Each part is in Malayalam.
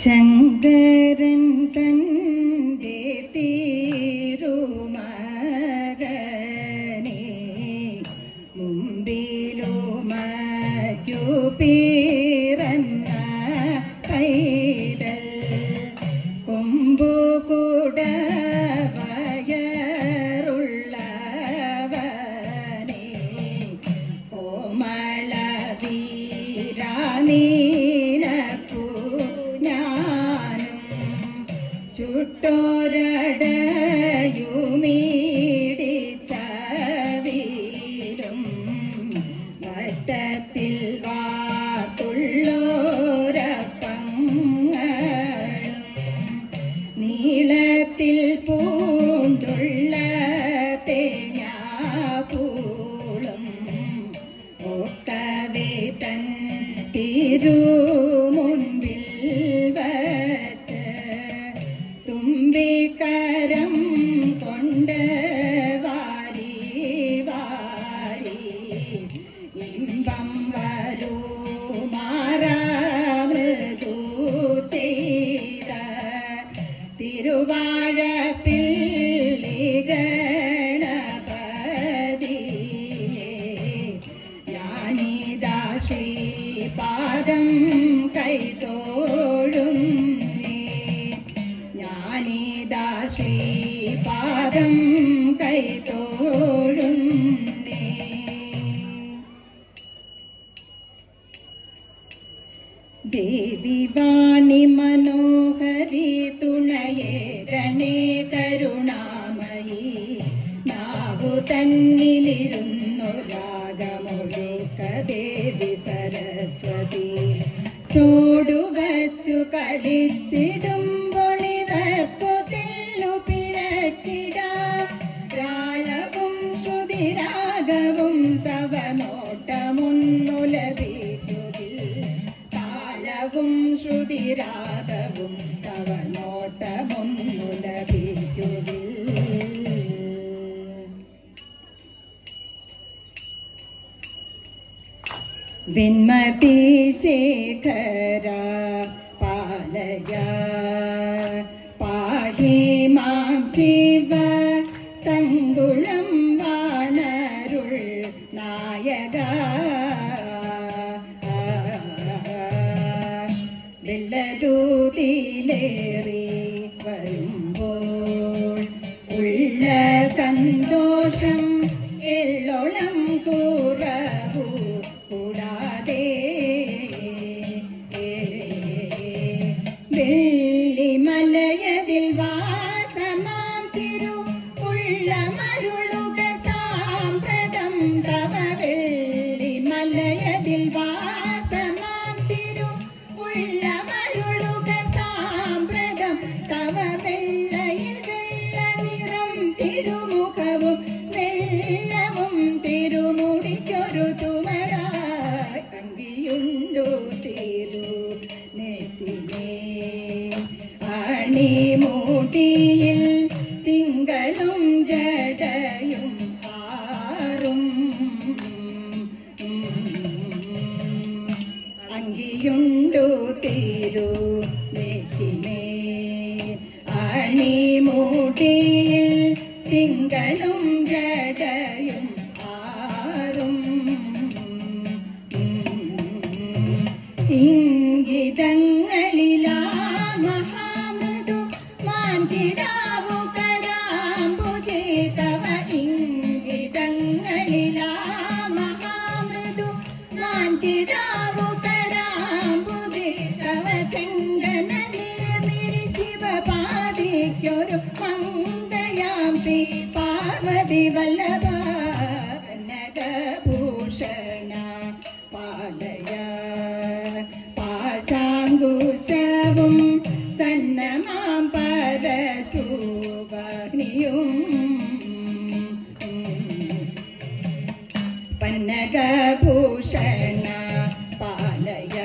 ശങ്കരൻ തന്റെ തിരുമകനെ മുമ്പിലുമയ്ക്കു പിറന്ന പൈതൽ കൊമ്പുകുട വയറുള്ളവനെ കോമള വീരാനീനക്കു ഞാനും ചുട്ടോരടയുമീടിച്ച വീരും വട്ടത്തിൽ വാത്തുള്ളോരപ്പങ്ങളും നീളത്തിൽ പൂണ്ടുള്ള തേങ്ങാപ്പൂളും ഒക്കവേ തൻ തിരുമുൻപിൽ വച്ച് തുമ്പിക്കരം കൊണ്ട് വാരി വാരി ഇമ്പം വരുമാറാമൃദു ചെയ്ത തിരുവാഴപ്പിള്ളിഗണപതിയെ ഞാനിതാ ശ്രീപാദം കൈതോഴുന്നേ ഞാനിതാ ശ്രീപാദം കൈതോഴുന്നേ. ദേവി വാണി മനോഹരി തുണയേ ഗണേ കരുണാമയി നാവു തന്നിലിരുന്നു രാഗമൊഴുക്ക ദേവി സരസ്വതി ചൂടുവച്ചു കളിച്ചിടുമ്പൊളിതർപ്പു തെല്ലു പിഴച്ചിട രാളവും ശ്രുതിരാഗവും തവ നോട്ടമൊന്നു ലഭിക്കുതിൽ താളവും ശ്രുതിരാഗവും തവ നോട്ടമൊന്നു ലഭിക്കുതിൽ. വിന്മതി ശേഖര പാലയ പാഹി മാം ശിവ തങ്കുളം വാണരുൾ നായക വെള്ളദൂതിലേറി വരുമ്പോൾ ഉള്ള സന്തോഷം എള്ളോളം കുറവു കൂടാതെ വെള്ളിമലയതിൽ വാസമാം തിരു ഉള്ള മരുളുക സാമ്പ്രതം തവ വെള്ളിമലയതിൽ വാസമാം തിരു ഉള്ള മരുളുക സാമ്പ്രതം തവ വെള്ളയിൽ വെള്ള നിറം തിരുമുഖവും വെള്ളവും തിരുമുടിക്കൊരു തുമടായി അങ്കിയുണ്ടു തിരു നെറ്റിമേ അണിമൂട്ടിയിൽ തിങ്കളും ജടയും ആറും അങ്കിയുണ്ടു തിരു നെറ്റിമേ അണിമൂട്ടിയിൽ തിങ്കളും ജടയും ആറും ഇംഗിതങ്ങളിലാ മഹാമൃദു മാൻകിടാവു കരാംബുജേ തവ ഇംഗിതങ്ങളിലാ മഹാമൃദു മാൻകിടാവു കരാംബുജേ തവ ചെങ്കനീർമിഴി ശിവപാദിക്കൊരു മംഗയാം ശ്രീ പാർവതി വല്ലഭ കനകഭൂഷണ പാലയ പാശാങ്കുശവും സന്നമാം പരശുവഗ്നിയും പന്നകഭൂഷണ പാലയ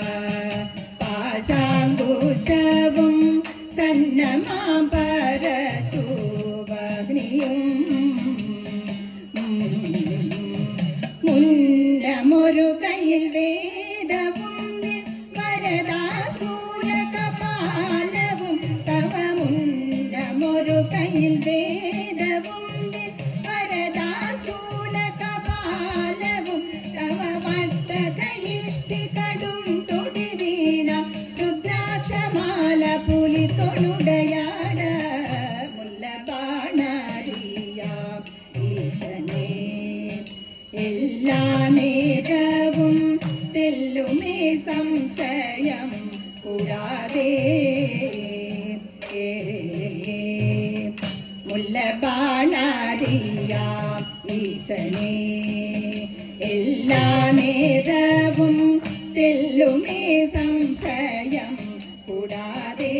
പാശാങ്കുശവും സന്നമാം പരശുവഗ്നിയും മുന്നമൊരു കയ്യിൽ വേദവും വരദാസൂലകപാ തെല്ലുമേ സംശയം കൂടാതെ മുല്ലബാണറിയാം ഈശനെ എല്ലാ നേരവും തെല്ലുമേ സംശയം കൂടാതെ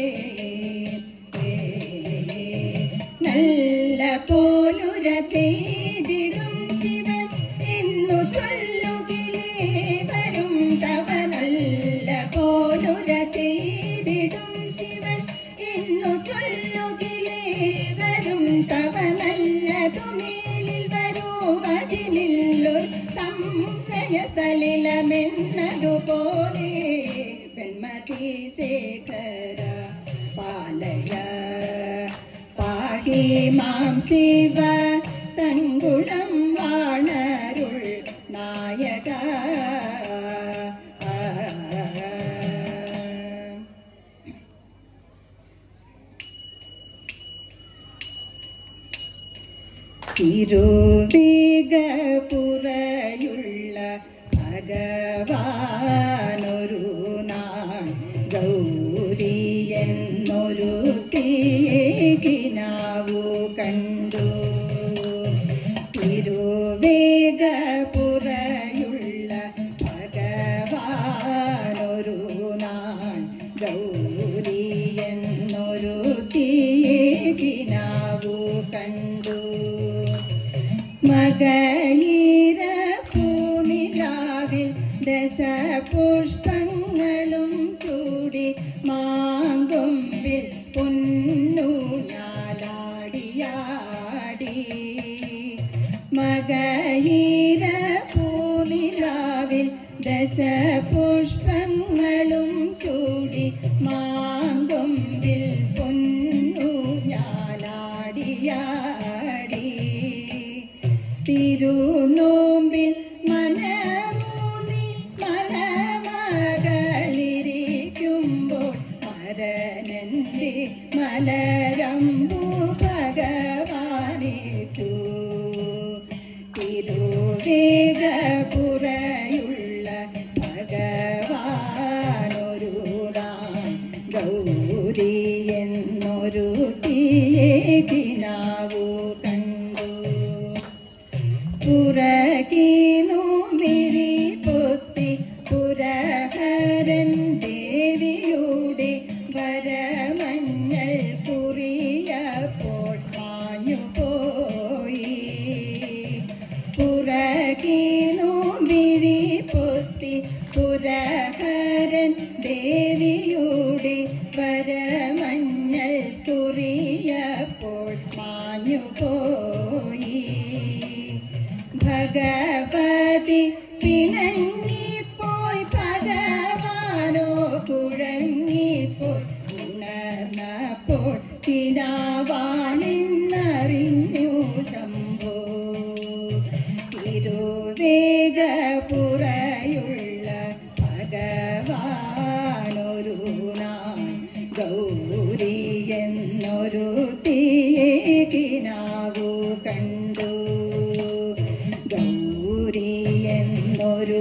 നല്ല പോലുര ചെയ്തിടും ശിവൻ എന്നു ചൊല്ലുകിലേ വരും തവ നല്ല പോലുര ചെയ്തിടും ശിവൻ എന്നു ചൊല്ലുകിലേ വരും തവ നല്ലതുമേലിൽ വരുവതിനില്ലൊരു സംശയ സലിലമെന്നതുപോലെ വെൺമതി ശേഖര പാലയ പാഹി മാം ശിവ തങ്കുളം വാണരുൾ നായക തിരുവേഗപുരയുള്ള ഭഗവാനൊരു നാൾ ഗൗരി എന്നൊരു കിനാവു കണ്ടു. തിരുവേഗപുരയുള്ള ഭഗവാനൊരു നാൾ ഗൗരി എന്നൊരു കിനാവു കണ്ടു. മകയിര പൂനിലാവിൽ ദശപുഷ്പങ്ങളും ചൂടി മാങ്കൊമ്പിൽ പൊന്നൂഞ്ഞാലാടിയാടി. മകയിര പൂനിലാവിൽ ദശപുഷ്പങ്ങളും ചൂടി മാങ്കൊമ്പിൽ പൊന്നൂഞ്ഞാലാടിയാടി. തിരുനോമ്പിൽ മനമൂന്നി മലമകളിരിക്കുമ്പോൾ മരനന്റെ മലരമ്പു ഭഗവാനേറ്റു. തിരുവേഗപുരയുള്ള ഭഗവാനൊരു നാൾ ഗൗരി എന്നൊരു കിനാവു കണ്ടു. പുറകീന്നു മിഴി പൊത്തി പുരഹരൻ ദേവിയുടെ വരമഞ്ഞൾ കുറിയപ്പോൾ മാഞ്ഞുപോയി. പുറകീന്നു മിഴി പൊത്തി പുരഹരൻ ദേവിയുടെ വരമഞ്ഞൾ കുറിയപ്പോൾ മാഞ്ഞുപോയി. ഭഗവതി പിണങ്ങിപ്പോയി ഭഗവാനോ കുഴങ്ങിപ്പോയി. ഉണർന്നപ്പോൾ കിനാവാണെന്നറിഞ്ഞു ശംഭോ. തിരുവേഗപുരയുള്ള ഭഗവാനൊരു നാൾ ഗൗരി എന്നൊരു കിനാവു കണ്ടു. ഗൗരി എന്നൊരു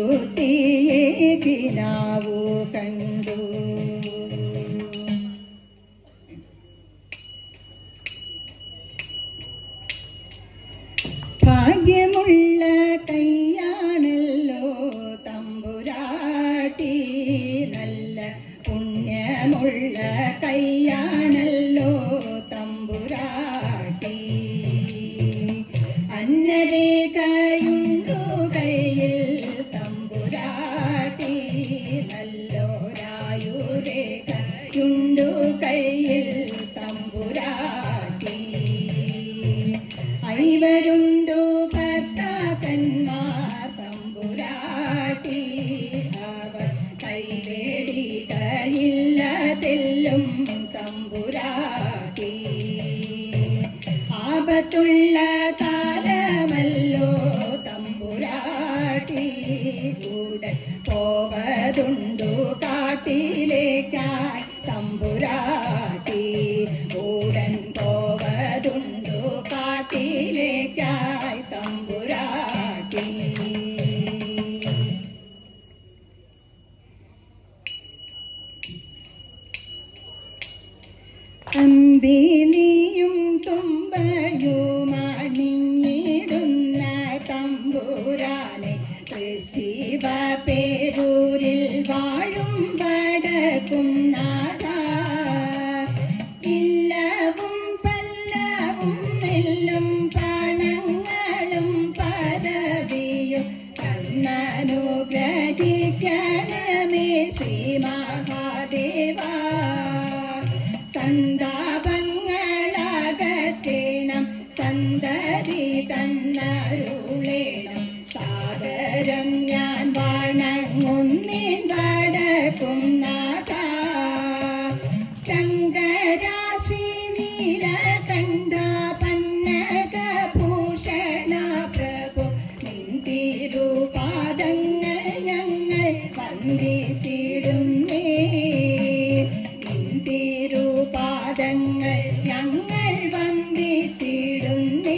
കിനാവു കണ്ടു. ഭാഗ്യമുള്ള കൈയാണല്ലോ തമ്പുരാട്ടി, നല്ല പുണ്യമുള്ള കൈയാണല്ലോ തമ്പുരാട്ടി. അന്നരേഖയുണ്ടു കയ്യിൽ തമ്പുരാട്ടി, നല്ലോരായുരേഖയുണ്ടു കയ്യിൽ തമ്പുരാട്ടി. ഐവരുണ്ടു ഭർത്താക്കന്മാർ തമ്പുരാട്ടി, അവർ കൈവേടികയില്ലതെല്ലും തമ്പുരാട്ടി. ആപത്തുള്ള കാലമല്ലോ തമ്പുരാട്ടി, കൂടെ പോവതുണ്ടു കാട്ടിലേക്കായി തമ്പുരാട്ടി. ഉടൻ പോവതുണ്ടു കാട്ടിലേക്കായി തമ്പുരാട്ടി. അമ്പിലിയും തുമ്പയുമണിഞ്ഞിടുന്ന തമ്പുരാനെ ശിവ പേരൂരിൽ വാഴും വടക്കും നാഥ ഇല്ലവും പല്ലവും നെല്ലും പണങ്ങളും പദവിയും കണ്ണനുഗ്രഹിക്കണമേ ശ്രീ മഹാദേവ സന്താപങ്ങളകറ്റേണം സന്തതി തന്നരുളേണം സാദരം ഞാൻ വണങ്ങുന്നേൻ വടക്കും നാഥ ശങ്കര ശ്രീനീലകണ്ഠ പന്നകഭൂഷണ പ്രഭു നിന്തിരുപാദങ്ങൾ ഞങ്ങൾ വന്ദിച്ചിടുന്നേ നിന്തിരുപാദങ്ങൾ ഞങ്ങൾ വന്ദിച്ചിടുന്നേ.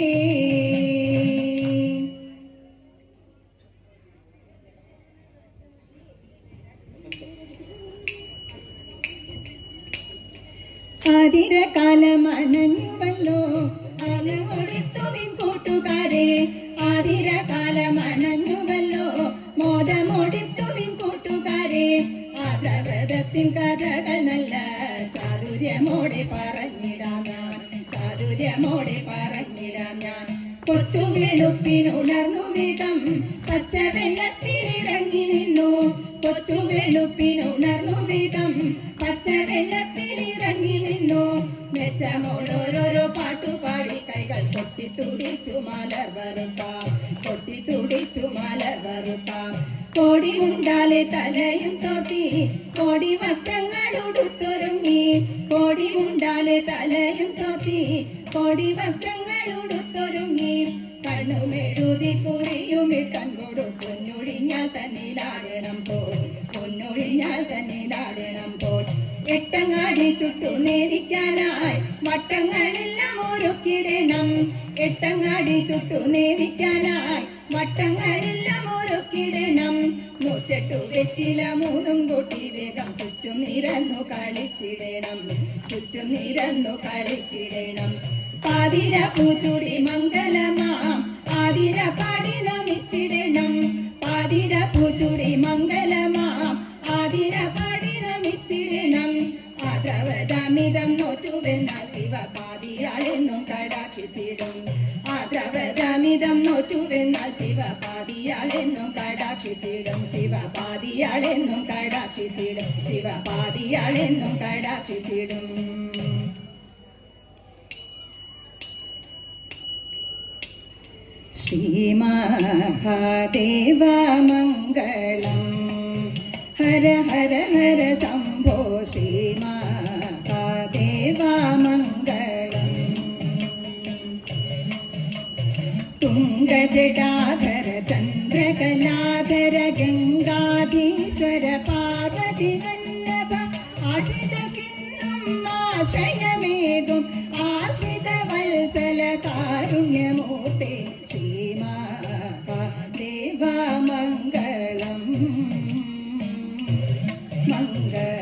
ആതിരകാലമണഞ്ഞുവല്ലോ അലമൊടുത്തുവിൻ കൂട്ടുകാരെ ആതിരകാലമണഞ്ഞുവല്ലോ മോദമൊടുത്തുവിൻ കൂട്ടുകാരെ ആദ്രവ്രതത്തിൻ കഥകൾ നല്ല ചാതുര്യമോടെ പറഞ്ഞിടാം ഞാൻ ചാതുര്യമോടെ പറഞ്ഞിടാം ഞാൻ കൊച്ചു വെളുപ്പിനുണർന്നു വിധം പച്ചവെള്ളത്തിലിറങ്ങി നിന്നു കൊച്ചു വെളുപ്പിനുണർന്നു വിധം പച്ചവെള്ളത്തിലിറങ്ങി നിന്നു മെച്ചമോളോരോരോ പാട്ടുപാടി കൈകൾ കൊട്ടിത്തുടിച്ചു മലർ വരുത്താം കൊട്ടിത്തുടിച്ചു മലർ വരുത്താം കോടി മുണ്ടാലെ തലയും തോട്ടി കോടി വസ്ത്രങ്ങൾ ഉടുത്തൊരുങ്ങി കോടി മുണ്ടാലെ തലയും തോട്ടി കോടി വസ്ത്രങ്ങൾ ഉടുത്തൊരുങ്ങി കണ്ണുമെഴുതി കുറിയുമി കൺകൊടു പൊന്നൊഴിഞ്ഞാൽ തന്നിലാടണം പോൽ പൊന്നൊഴിഞ്ഞാൽ തന്നിലാടണം പോൽ എട്ടങ്ങാടി ചുട്ടു നേരിക്കാനായി വട്ടങ്ങളെല്ലാം ഒരുക്കിടണം എട്ടങ്ങാടി ചുട്ടു നേരിക്കാനായി വട്ടങ്ങളെല്ലാം ഒരുക്കിടണം 108 വെറ്റില 3 കൂട്ടി വേഗം ചുറ്റും നിരന്നു കളിച്ചിടണം ചുറ്റും നിരന്നു കളിച്ചിടണം പാതിര പൂച്ചുടി മംഗളമാം ആതിര പാടി നമിച്ചിടണം പാതിര പൂച്ചുടി മംഗളമാം ആതിര പാടി നമിച്ചിടണം ആദ്രവതമിതം നോറ്റുവെന്നാൽ ശിവ പാതിയാളെന്നും കടാക്ഷിച്ചിടും ആദ്രവതമിതം നോറ്റുവെന്നാൽ ശിവ പാതിയാളെന്നും കടാക്ഷിച്ചിടും ശിവ പാതിയാളെന്നും കടാക്ഷിച്ചിടും ശിവ പാതിയാളെന്നും കടാക്ഷിച്ചിടും. ശ്രീ മഹാദേവ മംഗളം ഹര ഹര ഹര ശംഭോ ശ്രീ മഹാദേവ മംഗളം തുംഗജടാധര ചന്ദ്രകലാധര ഗംഗാധീശ്വര പാർവതി വല്ലഭ ആശ്രിതകിന്നും ആശയമേകും ആശ്രിത വത്സല കാരുണ്യമൂർത്തേ ശ്രീ മഹാദേവ മംഗളം മംഗളം.